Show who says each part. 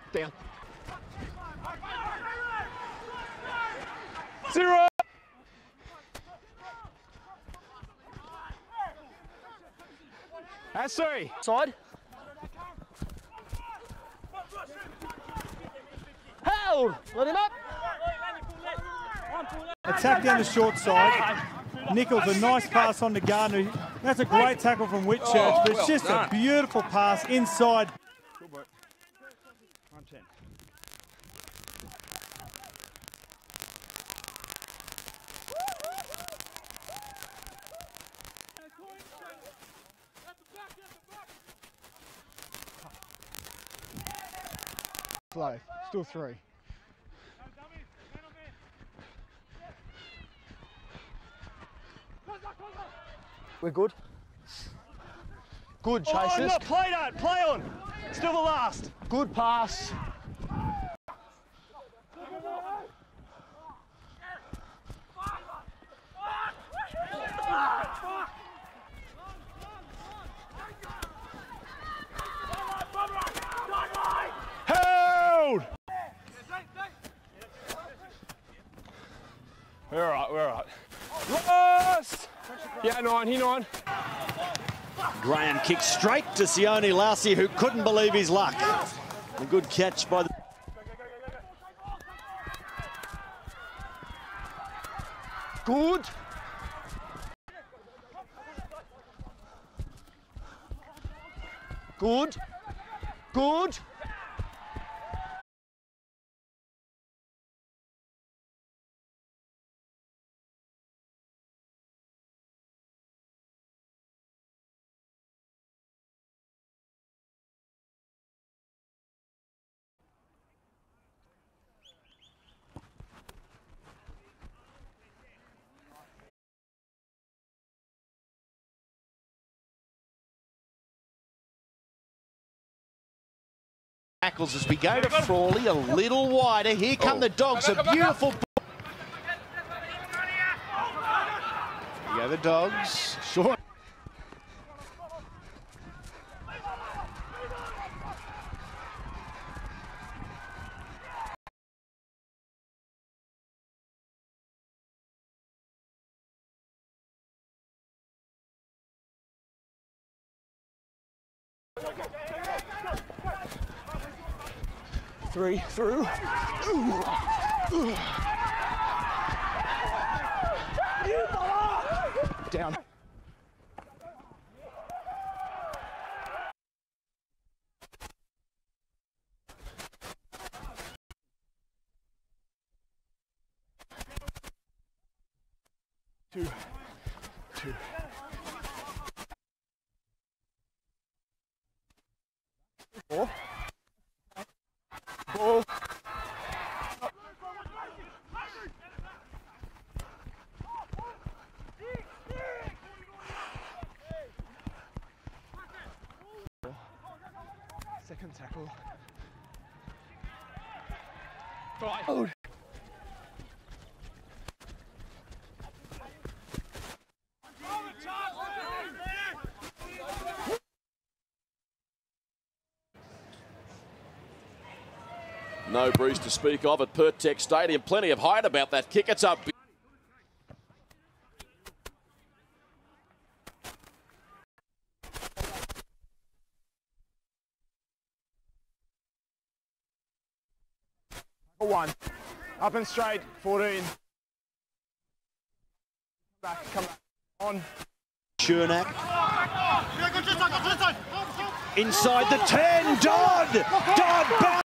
Speaker 1: Down. 0. That's 3.
Speaker 2: Side. Held. Let him up.
Speaker 3: Attack down the short side. Nichols, a nice pass on to Gardner. That's a great tackle from Whitchurch, but it's just a beautiful pass inside.
Speaker 1: Good work. 110.
Speaker 4: Slow. Still 3.
Speaker 2: We're good. Good, Chasers.
Speaker 1: Play that. Play on. Still the last.
Speaker 2: Good pass.
Speaker 1: Held. We're all right. We're all right. Lost. Yeah, 9. He 9.
Speaker 5: Graham kicks straight to Sione Lassie, who couldn't believe his luck. A good catch by the...
Speaker 2: Good. Good. Good.
Speaker 5: Tackles as we go to Frawley, a little wider. Here come the Dogs, a beautiful... Here go the Dogs. Short.
Speaker 1: Three through. Down. Two. 4. Ball. Second tackle. Oh.
Speaker 6: No breeze to speak of at Pertec Stadium. Plenty of height about that kick. It's up.
Speaker 1: One. Up and straight. 14. Come back. On.
Speaker 5: Chernak. Inside the 10. Dodd back.